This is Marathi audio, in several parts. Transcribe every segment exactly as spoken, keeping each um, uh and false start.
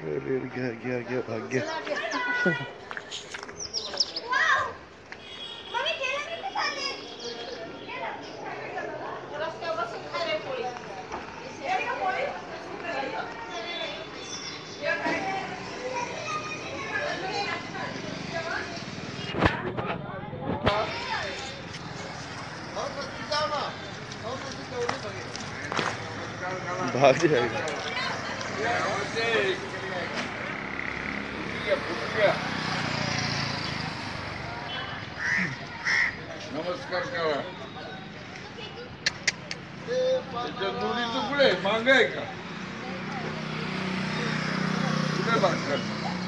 अरे गया गया गया भाग गया। भाग जाएगा। नमस्कार करा। दोन्ही तुकडे मांग आहे का? कुठे भाकर?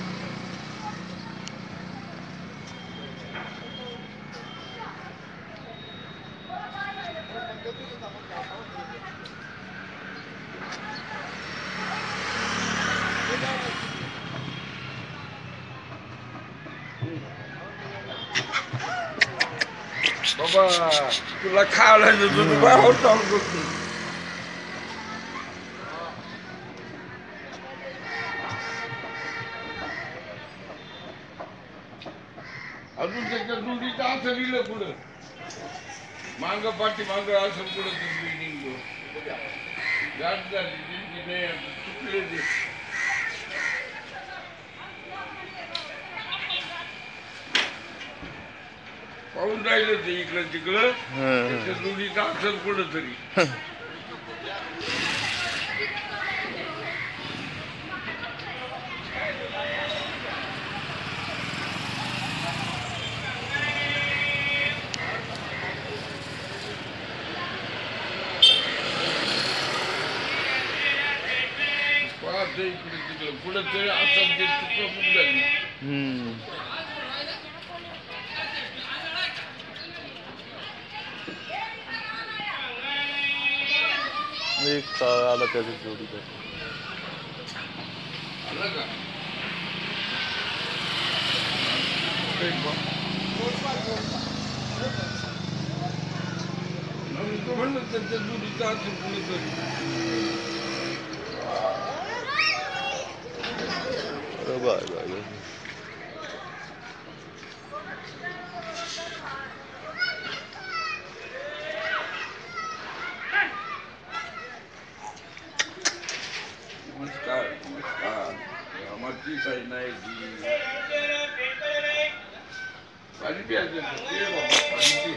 बाबा तुला खायला देतो तू काय होत चालू करतो. अजून त्याच्या दुधीचं असं लिहिलं पुढं मांग पाठी मांग असं पुढं बिल्डिंग गाठ झाली चुकले ते पाहून राहिलं ते इकडं तिकडं त्याच्या दुधीचं असेल कुठं तरी. इकडे तिकडे पुढे ते असं ते तुकडं पण झाली. एक आला त्याची जोडी आलं का? म्हणलं त्याच्या जोडीचं असं पुढे तरी बाय बाय. नमस्कार नमस्कार आमची साई नाही पाणी प्यायचं पाणी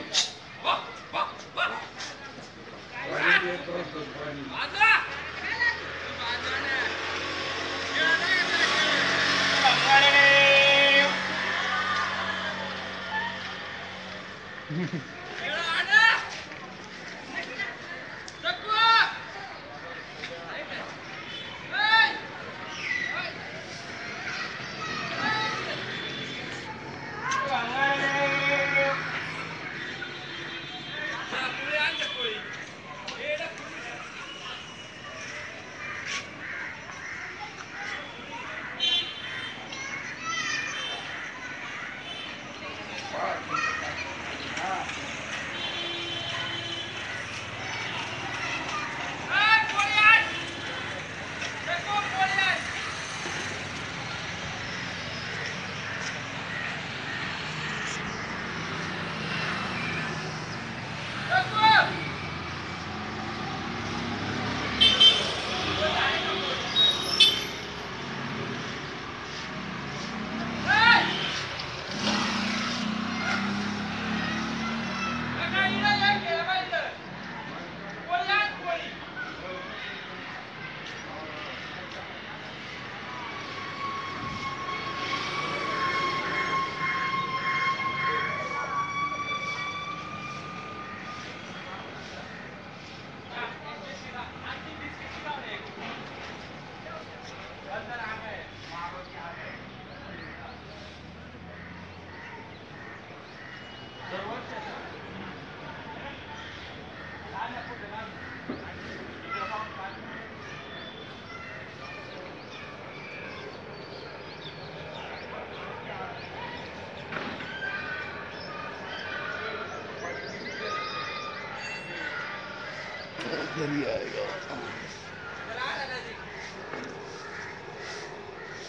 घरी आएगा.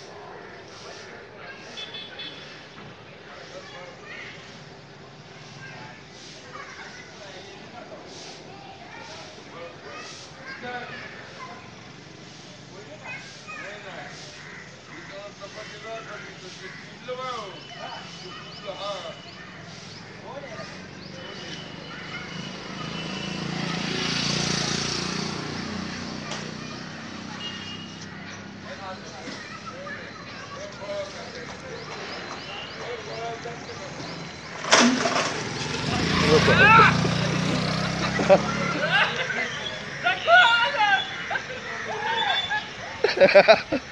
Ha ha ha.